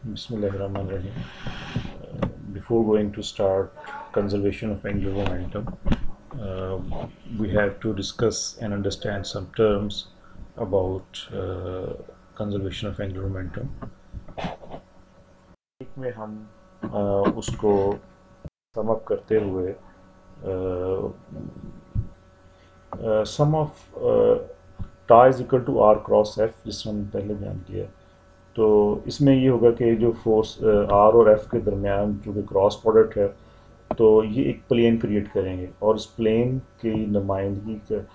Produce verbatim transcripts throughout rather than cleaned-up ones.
Bismillahirrahmanirrahim. Uh, before going to start conservation of angular momentum, uh, we have to discuss and understand some terms about uh, conservation of angular momentum. एक में हम uh, उसको sum up करते हुए sum of uh, tau is equal to r cross f, जिसने हमने पहले बयान किया, तो इसमें ये होगा कि जो फोर्स आर और एफ के दरमियान जो कि क्रॉस प्रोडक्ट है, तो ये एक प्लेन क्रिएट करेंगे और इस प्लेन की नुमाइंदगी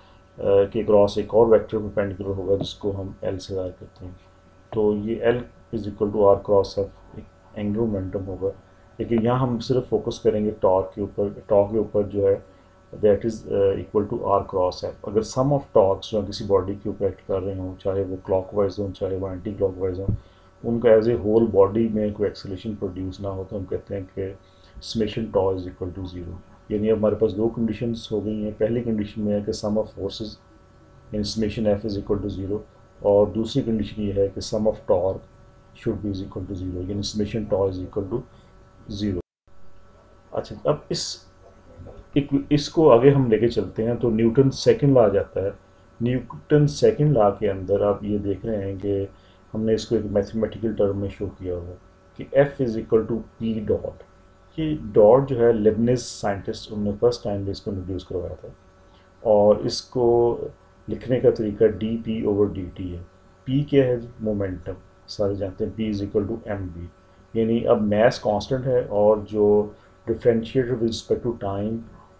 के क्रॉस एक और वेक्टर परपेंडिकुलर होगा जिसको हम एल से ज़ाहिर करते हैं। तो ये L is equal to R cross F एक एंगुलर मोमेंटम होगा, लेकिन यहाँ हम सिर्फ फोकस करेंगे टॉर्क के ऊपर। टॉर्क के ऊपर जो है that is equal to R cross F. अगर सम ऑफ टॉर्क्स जो किसी बॉडी के ऊपर एक्ट कर रहे हों, चाहे वो क्लॉकवाइज हों चाहे वो एंटी क्लॉकवाइज हों, उनका एज ए होल बॉडी में कोई एक्सेलेरेशन प्रोड्यूस ना हो, तो हम कहते हैं कि summation tau is equal to zero. यानी अब हमारे पास दो कंडीशंस हो गई हैं। पहली कंडीशन में है कि सम ऑफ फोर्सेस यानी summation F is equal to zero, और दूसरी कंडीशन ये है कि sum of torque should be is equal to zero, यानी summation tau is equal to zero. अच्छा, अब इस एक, इसको आगे हम लेके चलते हैं तो न्यूटन सेकंड लॉ आ जाता है। न्यूटन सेकंड लॉ के अंदर आप ये देख रहे हैं कि हमने इसको एक मैथमेटिकल टर्म में शो किया हुआ कि F is equal to P dot. ये डॉट जो है लेबनिज साइंटिस्ट उन्होंने फर्स्ट टाइम इसको इंट्रोड्यूस करवाया था, और इसको लिखने का तरीका D P over D T है। P क्या है? मोमेंटम, सारे जानते हैं P is equal to M V. यानी अब मैस कांस्टेंट है और जो differentiator with respect to time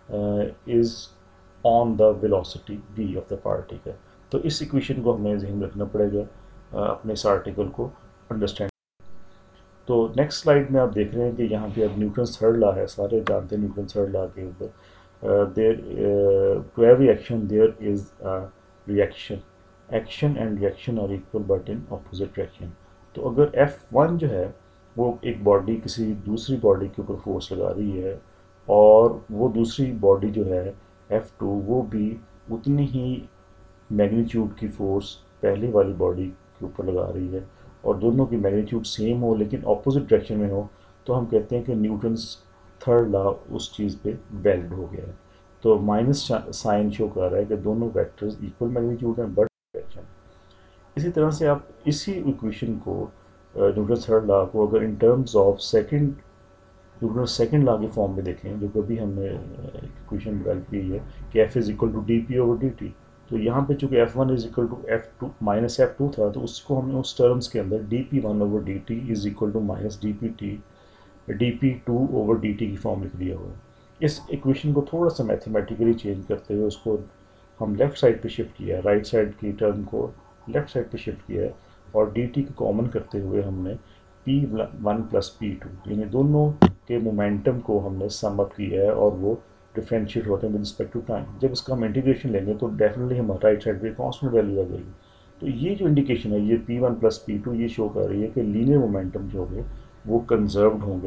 is on the velocity v of the particle. तो इस इक्वेशन को हमें ध्यान रखना पड़ेगा अपने इस आर्टिकल को अंडरस्टैंड। तो नेक्स्ट स्लाइड में आप देख रहे हैं कि यहाँ पे अब न्यूटन थर्ड लॉ है, सारे जानते हैं न्यूटन थर्ड लॉ के ऊपर। There to every action there is reaction, action and reaction are equal but in opposite direction. तो अगर एफ वन जो है वो एक बॉडी किसी दूसरी बॉडी के ऊपर फोर्स लगा रही है, और वो दूसरी बॉडी जो है एफ टू वो भी उतनी ही मैग्नीट्यूड की फोर्स पहले वाली बॉडी के ऊपर लगा रही है, और दोनों की मैग्नीट्यूड सेम हो लेकिन ऑपोजिट डायरेक्शन में हो, तो हम कहते हैं कि न्यूटन्स थर्ड लॉ उस चीज़ पे वैलिड हो गया है। तो माइनस साइन शो कर रहा है कि दोनों वेक्टर्स इक्वल मैग्नीट्यूड हैं बट डायरेक्शन। इसी तरह से आप इसी इक्वेशन को न्यूटन थर्ड लॉ को अगर in terms of second Newton second law के फॉर्म में देखें, जो कभी हमने इक्वेशन डेवलप की है कि F is equal to D P over D T, तो यहाँ पे चूँकि F one is equal to F two minus F two था, तो उसको हमने उस टर्म्स के अंदर D P one over D T is equal to minus D P T D P two over D T की फॉर्म लिख दिया हुआ है। इस इक्वेशन को थोड़ा सा मैथमेटिकली चेंज करते हुए उसको हम लेफ़्ट साइड पे शिफ्ट किया है, राइट साइड की टर्म को लेफ़्ट साइड पे शिफ्ट किया है, और डी टी को कॉमन करते हुए हमने P one plus P two यानी दोनों के मोमेंटम को हमने सम अप किया है, और वो डिफरेंशिएट होते हैं विद रिस्पेक्ट टू टाइम। जब इसका हम इंटीग्रेशन लेंगे तो डेफिनेटली हम राइट साइड पे कांस्टेंट वैल्यू आ जाएगी। तो ये जो इंडिकेशन है ये P one plus P two ये शो कर रही है कि लीनियर मोमेंटम जो होंगे वो कंजर्व्ड होंगे।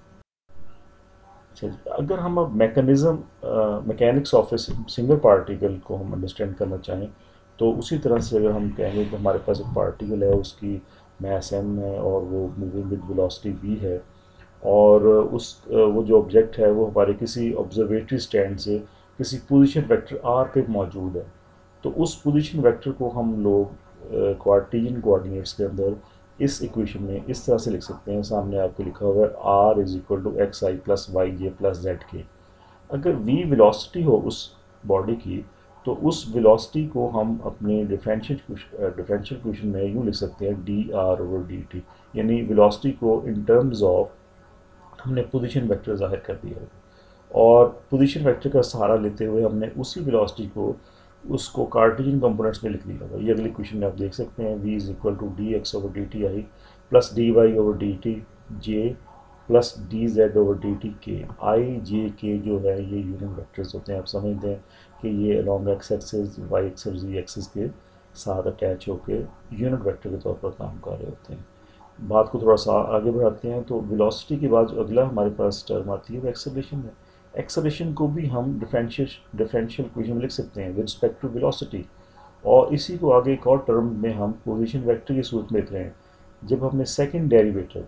अच्छा, अगर हम अब mechanism mechanics of a single particle को हम अंडरस्टैंड करना चाहें, तो उसी तरह से अगर हम कहेंगे कि हमारे पास एक पार्टिकल है, उसकी मास एम है और वो मूविंग विद वेलोसिटी वी है, और उस वो जो ऑब्जेक्ट है वो हमारे किसी ऑब्जर्वेटरी स्टैंड से किसी पोजीशन वेक्टर आर पे मौजूद है, तो उस पोजीशन वेक्टर को हम लोग कार्टेशियन कोऑर्डिनेट्स के अंदर इस इक्वेशन में इस तरह से लिख सकते हैं। सामने आपको लिखा हुआ है R is equal to X I plus Y J plus Z K. अगर वी वेलोसिटी हो उस बॉडी की, तो उस वेलोसिटी को हम अपने डिफरेंशियल डिफरेंशियल इक्वेशन में यूँ लिख सकते हैं D R over D T, यानी वेलोसिटी को इन टर्म्स ऑफ हमने पोजीशन वेक्टर जाहिर कर दिया है, और पोजीशन वेक्टर का सहारा लेते हुए हमने उसी वेलोसिटी को उसको कार्टेशियन कंपोनेंट्स में लिख दिया होगा। ये अगली क्वेश्चन में आप देख सकते हैं v is equal to D X over D T I plus D Y over D T J plus D Z over D T K. I जे के जो है ये यूनिट वेक्टर्स होते हैं। आप समझते हैं कि ये along X axis Y axis Z axis के साथ अटैच होकर यूनिट वेक्टर के तौर पर काम कर रहे होते हैं। बात को थोड़ा सा आगे बढ़ाते हैं, तो वेलोसिटी के बाद जो अगला हमारे पास टर्म आती है वो एक्सेलरेशन है। एक्सेलरेशन को भी हम डिफरेंशियल डिफरेंशियल इक्वेशन में लिख सकते हैं विद रिस्पेक्ट टू वेलोसिटी, और इसी को आगे एक और टर्म में हम पोजीशन वेक्टर की सूरत में लिख रहे हैं। जब हमने सेकंड डेरिवेटिव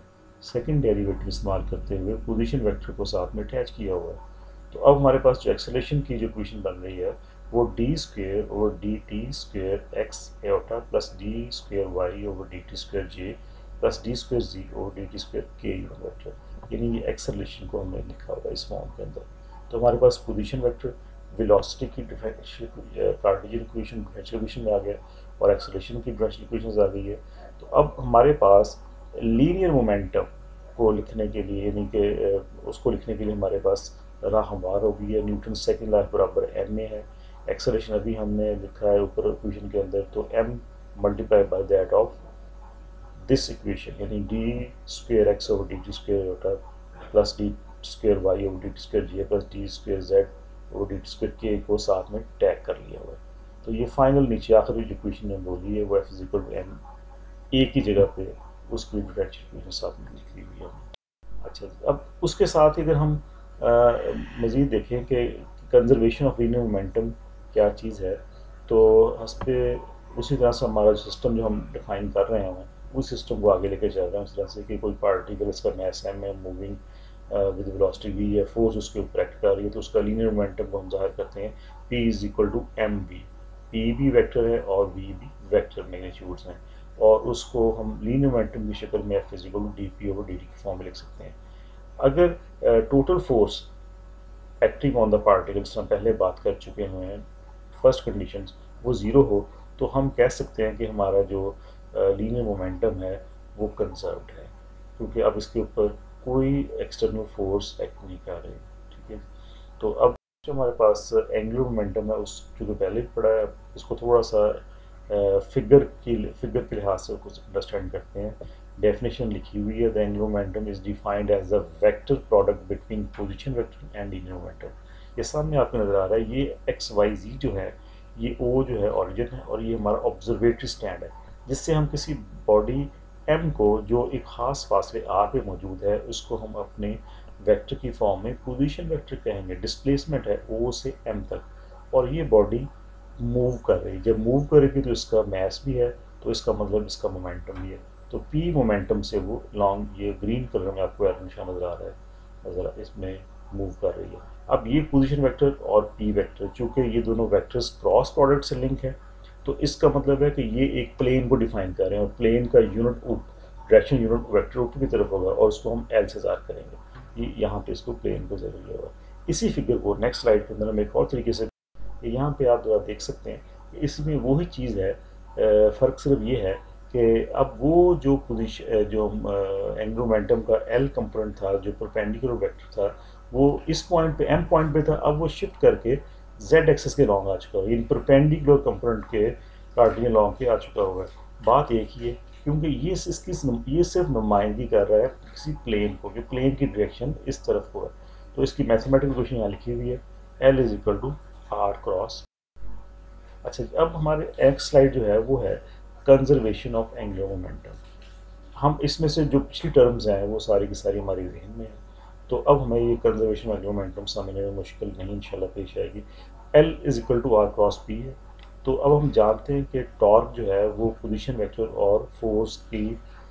सेकंड डेरिवेटिव इस्तेमाल करते हुए पोजीशन वेक्टर को साथ में अटैच किया हुआ है। तो अब हमारे पास जो एक्सेलरेशन की जो इक्वेशन बन रही है वो D square over D T square X eta plus D square Y over D T square J plus D square Z over D T square K unit vector, यानी ये एक्सेलरेशन को हमने लिखा हुआ है इस फॉर्म के अंदर। तो हमारे पास पोजीशन वेक्टर, वेलोसिटी की कार्टेशियन इक्वेशन डिफरेंशियल इक्वेशन में आ गया और एक्सेलरेशन की डिफरेंशियल इक्वेशन आ गई है। तो अब हमारे पास लीनियर मोमेंटम को लिखने के लिए, यानी कि उसको लिखने के लिए हमारे पास राह हमवार हो गई है। न्यूटन सेकंड लॉ बराबर एम ए है। एक्सेलरेशन अभी हमने लिखा है ऊपर इक्वेशन के अंदर, तो M multiply by that of this equation, यानी D square X over D T square होता plus D square Y over D T square J plus D square Z over D T square K को साथ में tag कर लिया हुआ है। तो ये फाइनल नीचे आखिरी जो इक्वेशन ने बोली है वो F is equal to M A की जगह पे उसकी डिफरेंशियल इक्वेशन साथ में लिखी हुई है। अच्छा, अब उसके साथ ही अगर हम मज़ीद देखें कि कंजर्वेशन ऑफ लीनियर मोमेंटम क्या चीज़ है, तो उस पर उसी तरह से हमारा सिस्टम जो हम डिफाइन कर रहे हैं उस सिस्टम को आगे लेकर चल रहे हैं। उस तरह से कि कोई पार्टिकल इसका मैस एम है, मूविंग विद वेलोसिटी वी है, फोर्स उसके ऊपर एक्ट कर रही है, तो उसका लीनियर मोमेंटम को हम जाहिर करते हैं P is equal to M V. P भी वेक्टर है और वी भी वेक्टर मैग्नीट्यूड्स हैं, और उसको हम लीनियर मोमेंटम की शक्ल में F is equal to D P over D T की फॉर्म में लिख सकते हैं। अगर total force acting on the particle, जिस हम पहले बात कर चुके हैं, फर्स्ट कंडीशन वो ज़ीरो हो, तो हम कह सकते हैं कि हमारा जो लीनियर मोमेंटम है वो कंजर्व्ड है, क्योंकि अब इसके ऊपर कोई एक्सटर्नल फोर्स एक्ट नहीं कर रही। ठीक है, तो अब जो हमारे पास एंगुलर मोमेंटम है उस जो पहले पढ़ा है इसको थोड़ा सा फिगर की फिगर के लिहाज से कुछ अंडरस्टैंड करते हैं। डेफिनेशन लिखी हुई है, the angular momentum is defined as the vector product between position vector and linear momentum. ये सामने आपको नज़र आ रहा है, ये एक्स वाई जी जो है, ये ओ जो है ऑरिजिन है, और ये हमारा ऑब्जर्वेटरी स्टैंड है, जिससे हम किसी बॉडी एम को जो एक ख़ास फासले आर पे मौजूद है उसको हम अपने वेक्टर की फॉर्म में पोजीशन वेक्टर कहेंगे। डिस्प्लेसमेंट है ओ से एम तक, और ये बॉडी मूव कर रही है। जब मूव करेगी तो इसका मैस भी है, तो इसका मतलब इसका मोमेंटम भी है। तो पी मोमेंटम से वो लॉन्ग, ये ग्रीन कलर में आपको एरो निशान नज़र आ रहा है, नज़र इसमें मूव कर रही है। अब ये पोजीशन वेक्टर और पी वेक्टर, चूँकि ये दोनों वेक्टर्स क्रॉस प्रोडक्ट से लिंक है, तो इसका मतलब है कि ये एक प्लेन को डिफाइन कर रहे हैं, और प्लेन का यूनिट डायरेक्शन यूनिट वेक्टर ऊपर की तरफ होगा, और उसको हम एल से ज़ाहिर करेंगे। ये यहाँ पे इसको प्लेन को ज़रूरी होगा। इसी फिगर को नेक्स्ट स्लाइड के अंदर हम एक और तरीके से, यहाँ पे आप जरा देख सकते हैं, इसमें वही चीज़ है, फ़र्क सिर्फ ये है कि अब वो जो पोजीशन जो एंगुलर मोमेंटम का एल कंपोनेंट था, जो परपेंडिकुलर वेक्टर था, वो इस पॉइंट पे एम पॉइंट पे था, अब वो शिफ्ट करके जेड एक्सिस के लॉन्ग आ चुका है, इन परपेंडिकुलर कंपोनेंट के कार्टेशियन लॉन्ग के आ चुका हुआ है। बात एक ही है, क्योंकि ये इसकी ये सिर्फ नुमाइंदगी कर रहा है किसी प्लेन को, कि प्लेन की डायरेक्शन इस तरफ को है। तो इसकी मैथमेटिकल इक्वेशन यहाँ लिखी हुई है, L is equal to R cross. अच्छा, अब हमारे नेक्स्ट स्लाइड जो है वो है कंजर्वेशन ऑफ एंगुलर मोमेंटम। हम इसमें से जो पिछली टर्म्स हैं वो सारी की सारी हमारी जहन में है, तो अब हमें ये कंजर्वेशन ऑफ एंगुलर मोमेंटम समझने में मुश्किल नहीं इंशाल्लाह पेश आएगी। L is equal to R cross P है। तो अब हम जानते हैं कि टॉर्क जो है वो पोजीशन वेक्टर और फोर्स की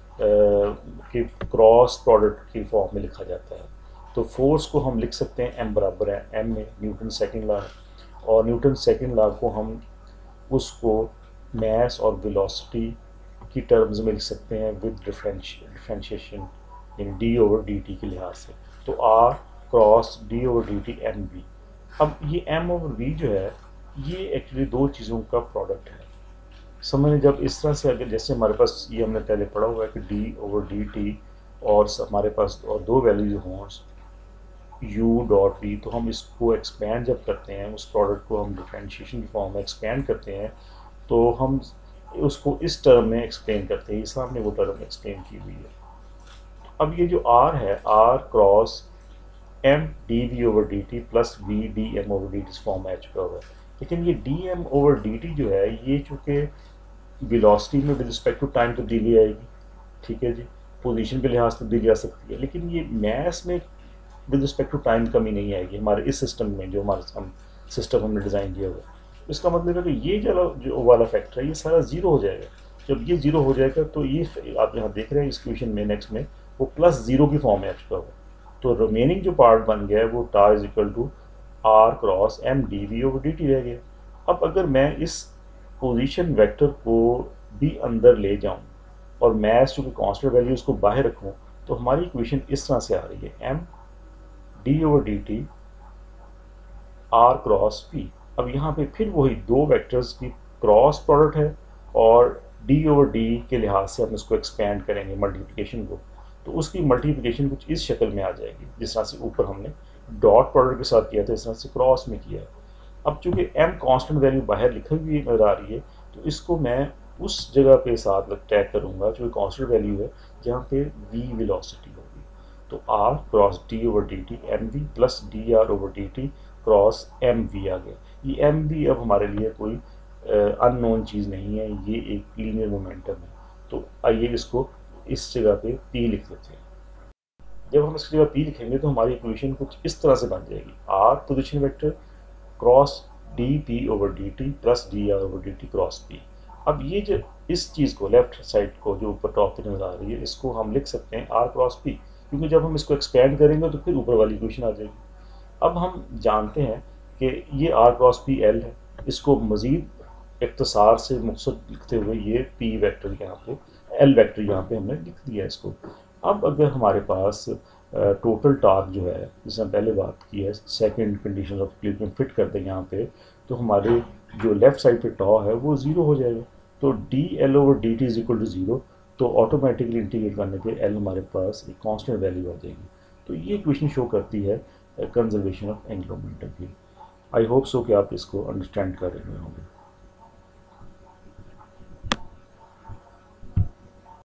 की क्रॉस प्रोडक्ट की फॉर्म में लिखा जाता है। तो फोर्स को हम लिख सकते हैं एम बराबर है एम में न्यूटन सेकंड लॉ है, और न्यूटन सेकंड लॉ को हम उसको मैस और वेलोसिटी की टर्म्स में लिख सकते हैं with differentiation in D over D T के लिहाज से। तो R cross D over D T M V. अब ये एम ओवर वी जो है ये एक्चुअली दो चीज़ों का प्रोडक्ट है। समझ, जब इस तरह से अगर जैसे हमारे पास ये हमने पहले पढ़ा हुआ है कि डी ओवर डी टी और हमारे पास और दो वैल्यूज हों u डॉट वी, तो हम इसको एक्सपेंड जब करते हैं, उस प्रोडक्ट को हम डिफरेंशिएशन की फॉर्म में एक्सपेंड करते हैं, तो हम उसको इस टर्म में एक्सप्लेन करते हैं। सामने वो टर्म एक्सप्लेन की हुई है। अब ये जो r है, r cross M D V over D T plus V D M over D T form में आ चुका हुआ है। लेकिन ये D M over D T जो है ये चूँकि वेलोसिटी में विद रिस्पेक्ट टू टाइम तब्दीली आएगी, ठीक है जी, पोजीशन के लिहाज से तब्दीली आ सकती है, लेकिन ये मैस में विद रिस्पेक्ट टू टाइम कमी नहीं आएगी हमारे इस सिस्टम में, जो हमारे हम सिस्टम हमने डिज़ाइन किया हुआ है। इसका मतलब है कि ये जो जो वाला फैक्टर है ये सारा ज़ीरो हो जाएगा। जब ये ज़ीरो हो जाएगा तो ये आप यहाँ देख रहे हैं इस क्वेश्चन में नेक्स्ट में, वो प्लस ज़ीरो की फॉर्म में आ चुका हुआ। तो रिमेनिंग जो पार्ट बन गया है वो tau is equal to R cross M D V over D T रह गया। अब अगर मैं इस पोजीशन वेक्टर को भी अंदर ले जाऊं और मैथ चूँकि कांस्टेंट वैल्यू उसको बाहर रखूं, तो हमारी इक्वेशन इस तरह से आ रही है, M D over D T R cross P. अब यहाँ पे फिर वही दो वेक्टर्स की क्रॉस प्रोडक्ट है और डी ओवर डी के लिहाज से हम इसको एक्सपेंड करेंगे मल्टीप्लिकेशन को, तो उसकी मल्टीप्लिकेशन कुछ इस शक्ल में आ जाएगी जिस तरह से ऊपर हमने डॉट प्रोडक्ट के साथ किया था, इस तरह से क्रॉस में किया है। अब चूंकि एम कांस्टेंट वैल्यू बाहर लिखी हुई नजर आ रही है, तो इसको मैं उस जगह पे साथ टैग करूंगा जो कांस्टेंट वैल्यू है जहाँ पे वी वेलोसिटी होगी। तो R cross D over D T M V plus D R over D T cross M V आ गया। ये एम वी अब हमारे लिए कोई अननोन चीज़ नहीं है, ये एक लीनियर मोमेंटम है। तो आइए इसको इस जगह पे पी लिख देते हैं। जब हम इस जगह पी लिखेंगे तो हमारी इक्वेशन कुछ इस तरह से बन जाएगी, R position vector cross D P over D T plus D R over D T cross P. अब ये जो इस चीज़ को लेफ्ट साइड को जो ऊपर टॉप पे नजर आ रही है, इसको हम लिख सकते हैं आर क्रॉस पी, क्योंकि जब हम इसको एक्सपेंड करेंगे तो फिर ऊपर वाली इक्वेशन आ जाएगी। अब हम जानते हैं कि ये आर क्रॉस पी एल है, इसको मज़ीद इख्तिसार से मकसद लिखते हुए ये पी वेक्टर यहाँ पे एल वेक्टर यहाँ पे हमने लिख दिया इसको। अब अगर हमारे पास टोटल टार्क जो है, जिसे हम पहले बात की है, second condition of equilibrium fit कर दें यहाँ पे, तो हमारे जो लेफ्ट साइड पे टॉ है वो ज़ीरो हो जाएगा। तो D L over D T is equal to zero, तो ऑटोमेटिकली इंटीग्रेट करने पे एल हमारे पास एक कांस्टेंट वैल्यू आ जाएगी। तो ये इक्वेशन शो करती है कंजर्वेशन ऑफ एंगुलर मोमेंटम की। आई होप सो कि आप इसको अंडरस्टैंड कर रहे होंगे।